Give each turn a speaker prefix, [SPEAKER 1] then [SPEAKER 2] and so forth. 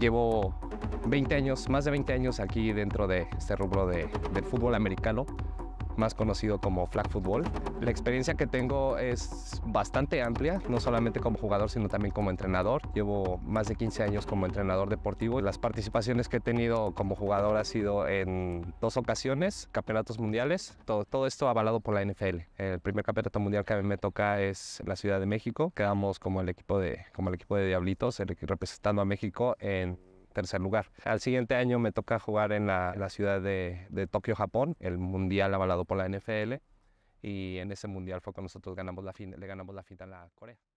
[SPEAKER 1] Llevo 20 años, más de 20 años aquí dentro de este rubro del fútbol americano, más conocido como flag football. La experiencia que tengo es bastante amplia, no solamente como jugador, sino también como entrenador. Llevo más de 15 años como entrenador deportivo. Las participaciones que he tenido como jugador ha sido en 2 ocasiones, campeonatos mundiales. Todo esto avalado por la NFL. El primer campeonato mundial que a mí me toca es en la Ciudad de México. Quedamos como el equipo de Diablitos, representando a México en tercer lugar. Al siguiente año me toca jugar en la ciudad de Tokio, Japón, el mundial avalado por la NFL, y en ese mundial fue cuando nosotros le ganamos la final a Corea.